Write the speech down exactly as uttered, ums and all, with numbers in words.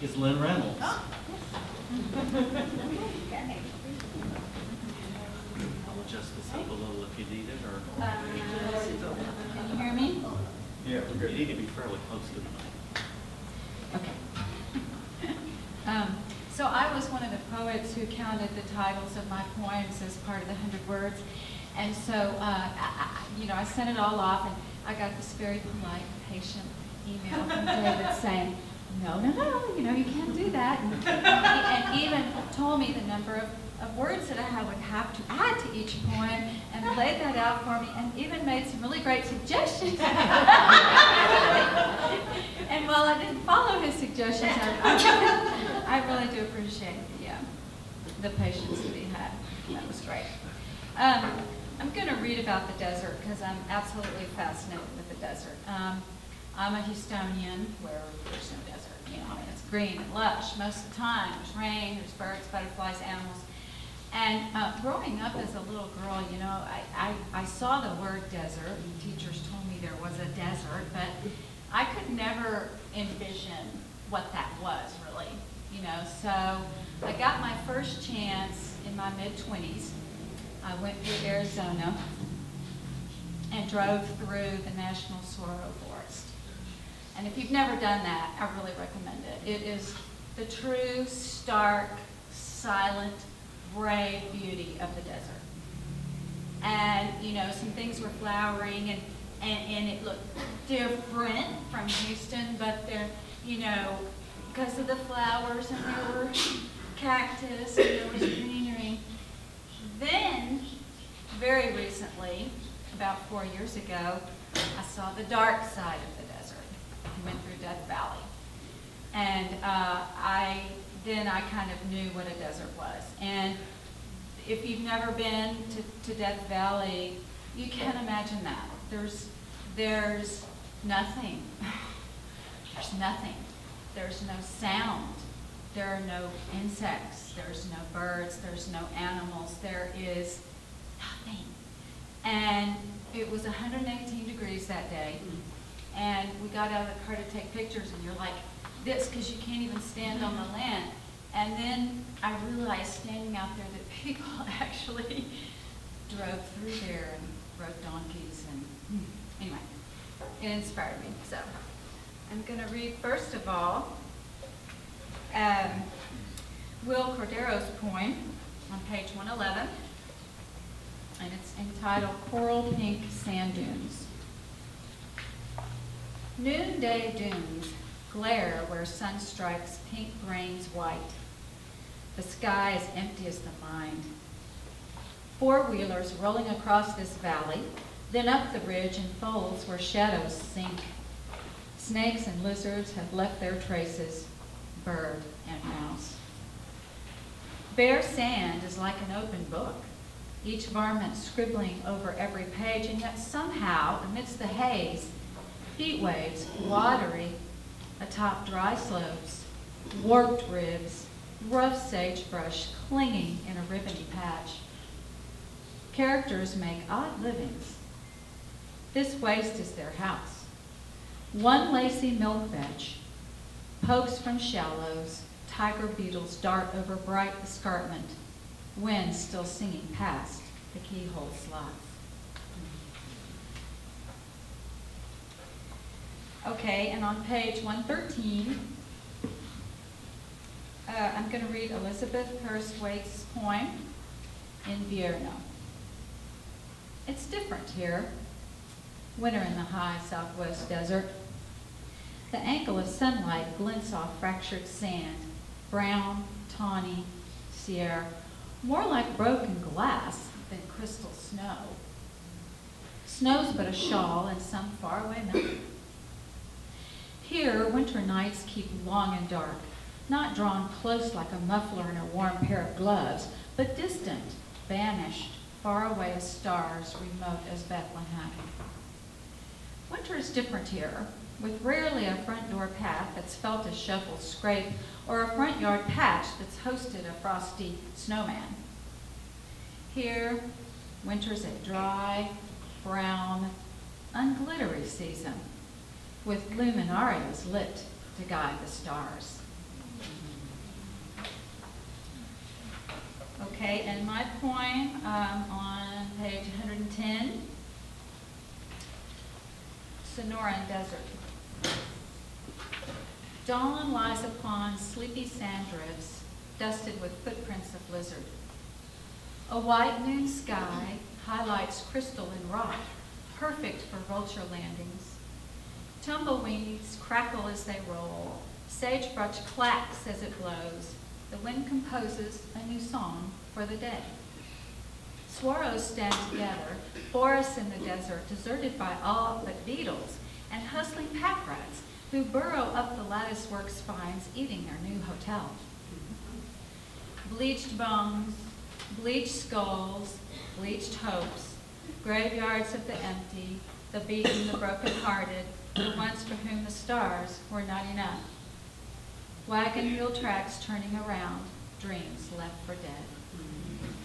is Lynn Reynolds. Oh. Okay. I'll adjust this up a little if you need it, or Uh, Can you hear me? Yeah, we're you good. need to be fairly close to the mic. Okay. Um, so I was one of the poets who counted the titles of my poems as part of the hundred words. And so, uh, I, I, you know, I sent it all off, and I got this very polite, patient email from David saying, no, no, no, you know, you can't do that. And, and even told me the number of, of words that I would have to add to each poem, and laid that out for me, and even made some really great suggestions. And while I didn't follow his suggestions, I, I really do appreciate the, uh, the patience that he had. That was great. Um, I'm going to read about the desert because I'm absolutely fascinated with the desert. Um, I'm a Houstonian where there's no desert. You know, I mean, it's green and lush most of the time. There's rain, there's birds, butterflies, animals. And uh, growing up as a little girl, you know, I, I, I saw the word desert, and teachers told me there was a desert, but I could never envision what that was, really. You know, so I got my first chance in my mid-twenties. I went through Arizona and drove through the National Saguaro Forest. And if you've never done that, I really recommend it. It is the true, stark, silent, brave beauty of the desert. And, you know, some things were flowering, and, and, and it looked different from Houston, but they're, you know, because of the flowers, and there were cactus, and there was greenery. Then, very recently, about four years ago, I saw the dark side of the desert. I went through Death Valley. And uh, I, then I kind of knew what a desert was. And if you've never been to, to Death Valley, you can't imagine that. There's, there's nothing. There's nothing. There's no sound. There are no insects, there's no birds, there's no animals, there is nothing. And it was one hundred eighteen degrees that day, and we got out of the car to take pictures, and you're like this because you can't even stand on the land. And then I realized standing out there that people actually drove through there and rode donkeys, and anyway, it inspired me. So I'm going to read first of all Um, Will Cordero's poem on page one eleven, and it's entitled Coral Pink Sand Dunes. Noonday dunes glare where sun strikes pink grains white. The sky is empty as the mind. Four-wheelers rolling across this valley, then up the ridge in folds where shadows sink. Snakes and lizards have left their traces, bird and mouse. Bare sand is like an open book, each varmint scribbling over every page, and yet somehow, amidst the haze, heat waves, watery, atop dry slopes, warped ribs, rough sagebrush clinging in a ribbony patch. Characters make odd livings. This waste is their house. One lacy milk bench, pokes from shallows, tiger beetles dart over bright escarpment, wind still singing past the keyhole slots. Okay, and on page one thirteen, uh, I'm going to read Elizabeth Hurst Waite's poem, Invierno. It's different here, winter in the high southwest desert. The ankle of sunlight glints off fractured sand, brown, tawny, sere, more like broken glass than crystal snow. Snow's but a shawl in some faraway mountain. Here, winter nights keep long and dark, not drawn close like a muffler in a warm pair of gloves, but distant, banished, far away as stars, remote as Bethlehem. Winter is different here, with rarely a front door path that's felt a shovel scrape or a front yard patch that's hosted a frosty snowman. Here, winter's a dry, brown, unglittery season, with luminarias lit to guide the stars. um, on page one hundred ten. Sonoran Desert. Dawn lies upon sleepy sand drifts, dusted with footprints of blizzard. A white noon sky highlights crystal and rock, perfect for vulture landings. Tumbleweeds crackle as they roll. Sagebrush clacks as it blows. The wind composes a new song for the day. Swallows stand together, forests in the desert, deserted by all but beetles and hustling pack rats who burrow up the latticework spines, eating their new hotel. Bleached bones, bleached skulls, bleached hopes, graveyards of the empty, the beaten, the broken-hearted, the ones for whom the stars were not enough. Wagon wheel tracks turning around, dreams left for dead.